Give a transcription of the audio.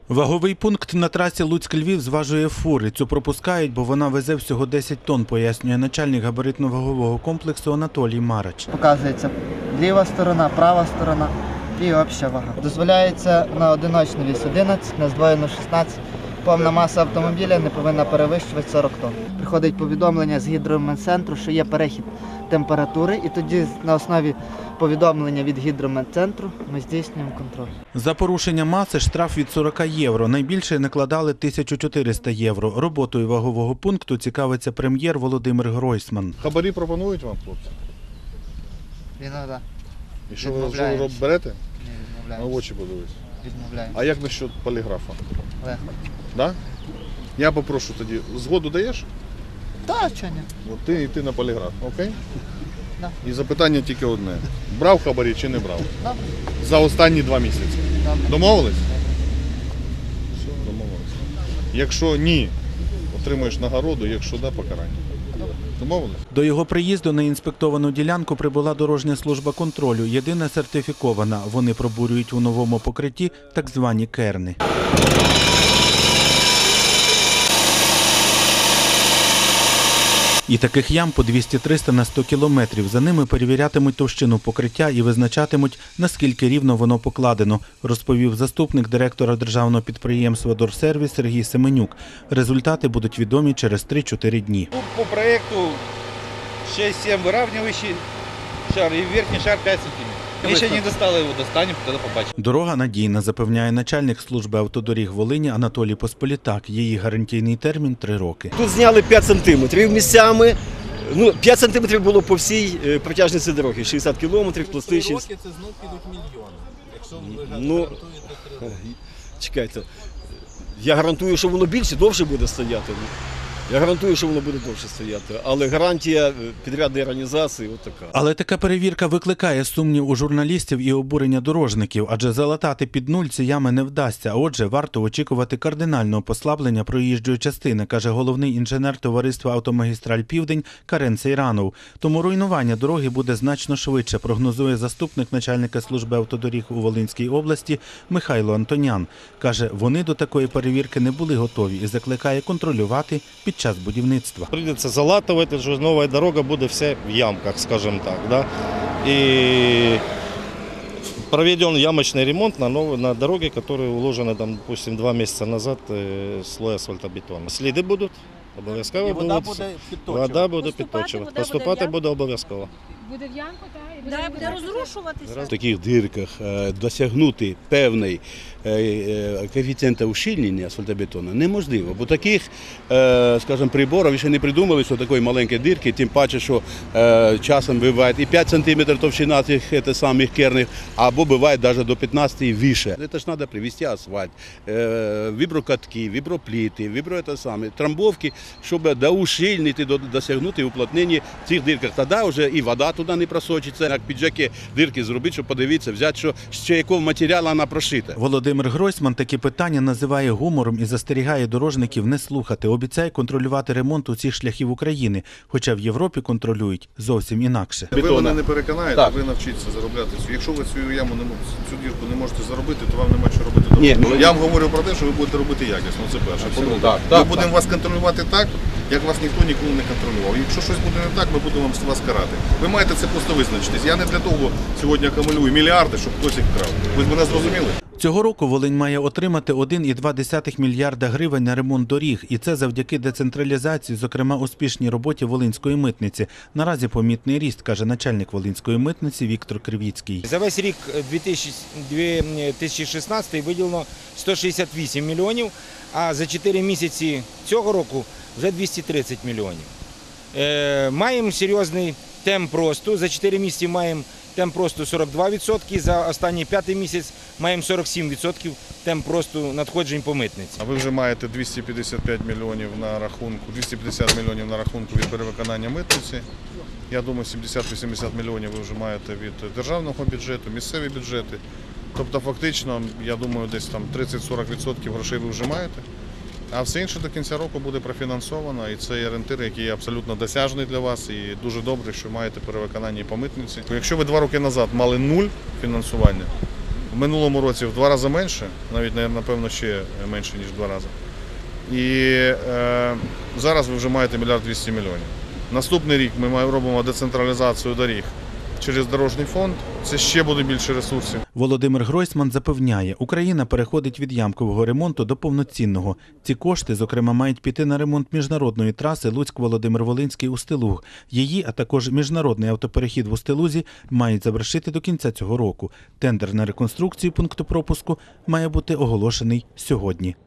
Ваговий пункт на трасі Луцьк-Львів зважує фури. Цю пропускають, бо вона везе всього 10 тонн, пояснює начальник габаритно-вагового комплексу Анатолій Марач. Показується ліва сторона, права сторона і обща вага. Дозволяється на одиночний віс 11, на здвоєну 16. Повна маса автомобіля не повинна перевищувати 40 тонн. Приходить повідомлення з гідрометцентру, що є перехід температури, і тоді на основі повідомлення від гідрометцентру ми здійснюємо контроль. За порушення маси штраф від 40 євро. Найбільше накладали 1400 євро. Роботою вагового пункту цікавиться прем'єр Володимир Гройсман. Хабарі пропонують вам, хлопці? Іноді. І що ви берете? Ні, На відмовляємося. очі подивись. Відмовляємося. А як насчет поліграфа? Легко. Да? Я попрошу тоді, згоду даєш? Так, чого ні? От ти йти на поліграф, окей? Да. І запитання тільки одне. Брав хабарі чи не брав? Добре. За останні 2 місяці. Добре. Домовились? Все, домовились. Якщо ні, отримуєш нагороду, якщо да, покарання. Домовились? До його приїзду на інспектовану ділянку прибула дорожня служба контролю, єдина сертифікована. Вони пробурюють у новому покритті так звані керни. І таких ям по 200-300 на 100 кілометрів. За ними перевірятимуть товщину покриття і визначатимуть, наскільки рівно воно покладено, розповів заступник директора державного підприємства «Дорсервіс» Сергій Семенюк. Результати будуть відомі через 3-4 дні. По проекту 6-7 выравнивающий шар и верхний шар 5 сантиметров. Мы ще не достали його, достанемо, тоді побачимо. Дорога надійна, запевняє начальник служби автодоріг Волині Анатолій Посполітак. Її гарантійний термін – 3 роки. Тут зняли 5 сантиметрів місцями. 5 сантиметрів було по всій протяжності дороги, 60 кілометрів, пластичні. 3 роки – це знов підуть мільйони. Якщо ви гарантуєте 3 роки. Чекайте, я гарантую, що воно більше, довше буде стояти. Я гарантую, що воно буде довше стояти, але гарантія підрядної організації от така. Але така перевірка викликає сумнів у журналістів і обурення дорожників, адже залатати під нуль ці ями не вдасться. Отже, варто очікувати кардинального послаблення проїжджої частини, каже головний інженер товариства «Автомагістраль Південь» Карен Сейранов. Тому руйнування дороги буде значно швидше, прогнозує заступник начальника служби автодоріг у Волинській області Михайло Антонян. Каже, вони до такої перевірки не були готові і закликає контролювати під час будівництва. Придется залатывать, что новая дорога будет вся в ямках, скажем так. Да? И проведен ямочный ремонт на дороге, которая уложена, там, допустим, 2 месяца назад слой асфальтобетона. Следы будут, обов'язково будуть. Вода буде підточувати. Поступати буде обов'язково. Буде в ямку, так? І буде розрушуватися. В таких дирках досягнути певний коефіцієнт ущільнення асфальтобетону неможливо, бо таких, скажімо, приборів ще не придумали, що такої маленької дирки, тим паче, що часом буває і 5 см товщина цих самих кернів, або буває навіть до 15 і більше. Це ж треба привезти асфальт, віброкатки, вібропліти, трамбовки, щоб доущільнити, досягнути уплотнення в цих дирках. Тоді вже і вода туди не просочиться, як піджаки дирки зробити, щоб подивитися, взяти, що ще якого матеріалу вона прошита. Володимир Гройсман такі питання називає гумором і застерігає дорожників не слухати. Обіцяє контролювати ремонт усіх шляхів України, хоча в Європі контролюють зовсім інакше. Ви мене не переконаєте, ви навчіться заробляти. Якщо ви цю яму, цю дірку не можете заробити, то вам немає що робити вдома. Я вам говорю про те, що ви будете робити якісно, це перше. Ми будемо вас контролювати так, як вас ніхто ніколи не контролював. Якщо щось буде не так, ми будемо вас карати. Ви маєте це просто визначитись. Я не для того сьогодні акумулюю мільярди, щоб хтось їх вкрав. Ви мене зрозуміли? Цього року Волинь має отримати 1,2 мільярда гривень на ремонт доріг. І це завдяки децентралізації, зокрема успішній роботі Волинської митниці. Наразі помітний ріст, каже начальник Волинської митниці Віктор Кривіцький. За весь рік 2016 виділено 168 мільйонів, а за 4 місяці цього року вже 230 мільйонів. Маємо серйозний темп росту. За 4 місяці маємо темп росту 42%, за останній 5-й місяць маємо 47% темп росту надходжень по митниці. А ви вже маєте 255 мільйонів на рахунку, 250 мільйонів на рахунку від перевиконання митниці. Я думаю, 70-80 мільйонів ви вже маєте від державного бюджету, місцеві бюджети. Тобто фактично, я думаю, десь там 30-40% грошей ви вже маєте. А все інше до кінця року буде профінансовано, і це є орієнтир, який є абсолютно досяжний для вас, і дуже добре, що маєте перевиконання по митниці. Якщо ви 2 роки назад мали 0 фінансування, В минулому році в 2 рази менше, навіть, напевно, ще менше, ніж 2 рази. І зараз ви вже маєте 1 200 мільйонів. Наступний рік ми робимо децентралізацію доріг через дорожній фонд. Це ще буде більше ресурсів. Володимир Гройсман запевняє, Україна переходить від ямкового ремонту до повноцінного. Ці кошти, зокрема, мають піти на ремонт міжнародної траси Луцьк-Володимир-Волинський Устилуг. Її, а також міжнародний автоперехід в Устилузі мають завершити до кінця цього року. Тендер на реконструкцію пункту пропуску має бути оголошений сьогодні.